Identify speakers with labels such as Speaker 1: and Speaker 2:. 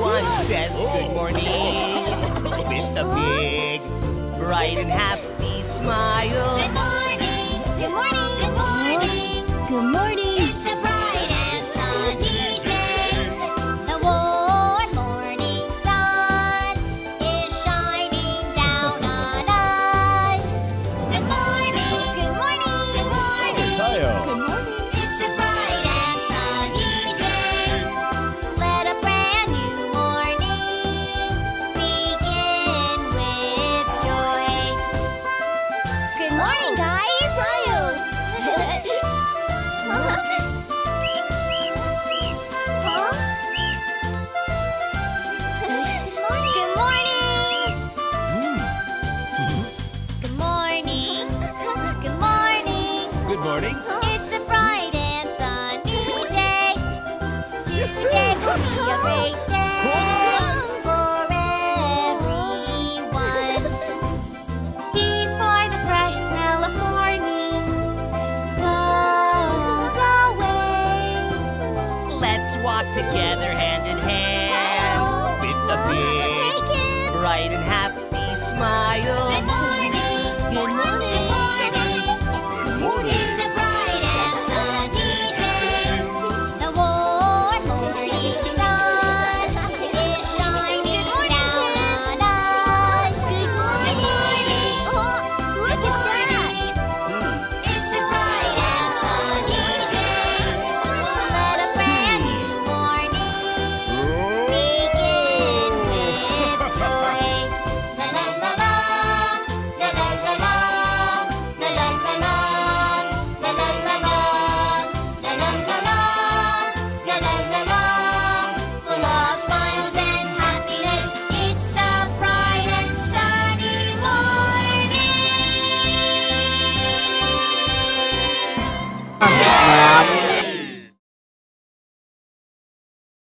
Speaker 1: everyone's best good morning with a big, bright and happy smile.
Speaker 2: Good morning, good morning, good morning.
Speaker 3: Good morning.
Speaker 2: It's a bright and sunny day. The warm morning sun is shining down on us. Good morning, good morning, good morning.
Speaker 3: Good morning.
Speaker 2: It's a bright and sunny day. Let a brand new morning begin with joy. Good morning, guys. Good morning. Good morning. Good morning.
Speaker 1: Good morning.
Speaker 2: It's a bright and sunny day. Today will be a great day for everyone. Before the fresh smell of morning goes away,
Speaker 1: Let's walk together hand in hand with a big, bright and happy smile.
Speaker 2: Good morning.
Speaker 3: Good morning.
Speaker 2: Good morning. It's a bright and sunny day. The warm morning sun is shining down on us. Good morning. Good morning. It's a bright and sunny day. Let a brand new morning begin with joy. La la la la, la la la la, la la la la, la la la la, la la la la, la la la la. Full of smiles and happiness, it's a bright and sunny morning.